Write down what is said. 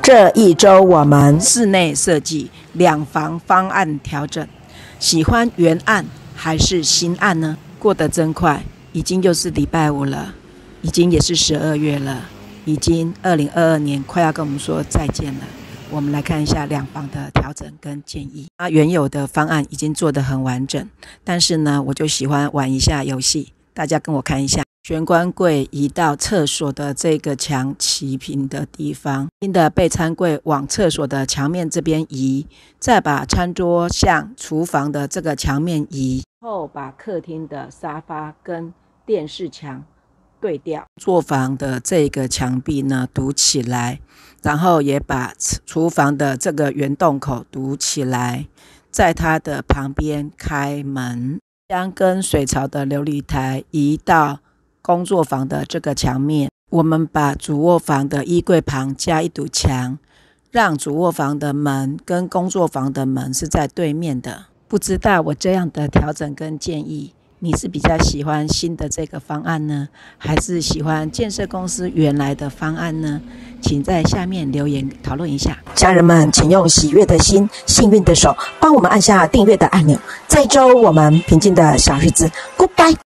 这一周我们室内设计两房方案调整，喜欢原案还是新案呢？过得真快，已经又是礼拜五了，已经也是12月了，已经2022年快要跟我们说再见了。我们来看一下两房的调整跟建议。原有的方案已经做得很完整，但是呢，我就喜欢玩一下游戏，大家跟我看一下。玄关柜移到厕所的这个墙齐平的地方，新的备餐柜往厕所的墙面这边移，再把餐桌向厨房的这个墙面移，后把客厅的沙发跟电视墙对调，作房的这个墙壁呢堵起来，然后也把厨房的这个圆洞口堵起来，在它的旁边开门，将跟水槽的流理台移到工作房的这个墙面。我们把主卧房的衣柜旁加一堵墙，让主卧房的门跟工作房的门是在对面的。不知道我这样的调整跟建议，你是比较喜欢新的这个方案呢，还是喜欢建设公司原来的方案呢？请在下面留言讨论一下。家人们，请用喜悦的心、幸运的手帮我们按下订阅的按钮。这一周我们平静的小日子 Goodbye。